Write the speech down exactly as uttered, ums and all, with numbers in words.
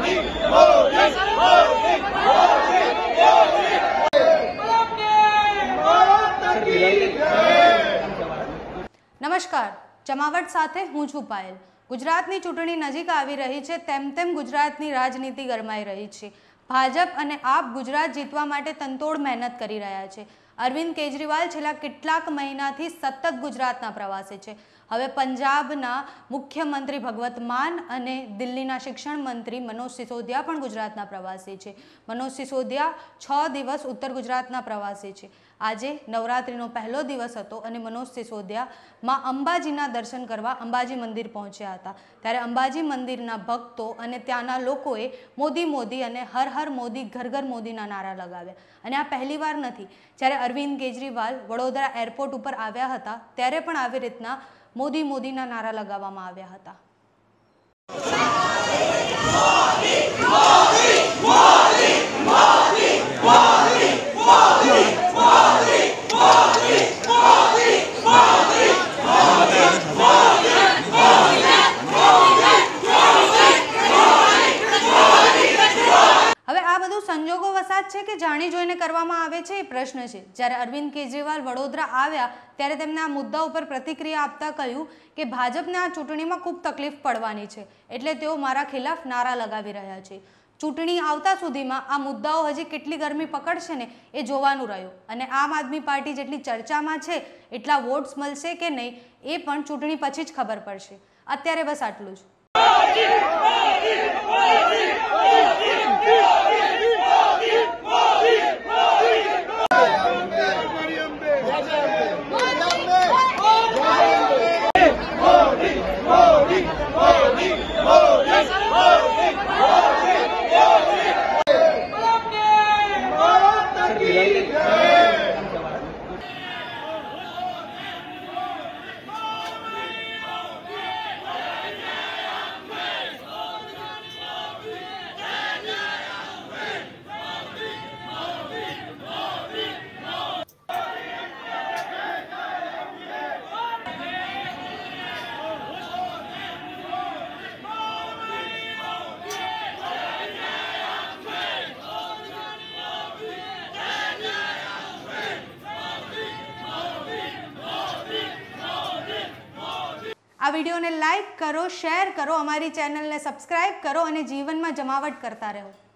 નમસ્કાર, જમાવટ સાથે હું છું પાયલ। ગુજરાતની ચૂંટણી નજીક આવી રહી છે, તેમ તેમ ગુજરાતની રાજનીતિ ગરમાઈ રહી છે। ભાજપ અને આપ ગુજરાત જીતવા માટે તનતોડ મહેનત કરી રહ્યા છે। અરવિંદ કેજરીવાલ છેલ્લા કેટલાક મહિનાથી સતત ગુજરાતના પ્રવાસે છે। હવે પંજાબના મુખ્યમંત્રી ભગવત માન અને દિલ્હીના શિક્ષણ મંત્રી મનોજ સિસોદિયા પણ ગુજરાતના પ્રવાસે છે। મનોજ સિસોદિયા છ દિવસ ઉત્તર ગુજરાતના પ્રવાસે છે। આજે નવરાત્રિનો પહેલો દિવસ હતો અને મનોજ સિસોદિયા માં અંબાજીના દર્શન કરવા અંબાજી મંદિર પહોંચ્યા હતા। ત્યારે અંબાજી મંદિરના ભક્તો અને ત્યાંના લોકોએ મોદી મોદી અને હર હર મોદી ઘર ઘર મોદીના નારા લગાવ્યા। અને આ પહેલીવાર નથી। જ્યારે અરવિંદ કેજરીવાલ વડોદરા એરપોર્ટ ઉપર આવ્યા હતા ત્યારે પણ આવી રીતના મોદી મોદીના નારા લગાવવામાં આવ્યા હતા। હવે આ બધું સંજોગો વસાત છે કે જાણી જોઈને કરવામાં આવે છે એ પ્રશ્ન છે। જ્યારે અરવિંદ કેજરીવાલ વડોદરા આવ્યા ત્યારે તેમણે આ મુદ્દા ઉપર પ્રતિક્રિયા આપતા કહ્યું કે ભાજપને આ ચૂંટણીમાં ખૂબ તકલીફ પડવાની છે, એટલે તેઓ મારા ખિલાફ નારા લગાવી રહ્યા છે। ચૂંટણી આવતા સુધીમાં આ મુદ્દાઓ હજી કેટલી ગરમી પકડશે ને એ જોવાનું રહ્યું અને આમ આદમી પાર્ટી જેટલી ચર્ચામાં છે એટલા વોટ્સ મળશે કે નહીં એ પણ ચૂંટણી પછી જ ખબર પડશે। અત્યારે બસ આટલું જ। આ વિડીયોને લાઈક કરો, શેર કરો, અમારી ચેનલને સબસ્ક્રાઇબ કરો અને જીવનમાં જમાવટ કરતા રહો।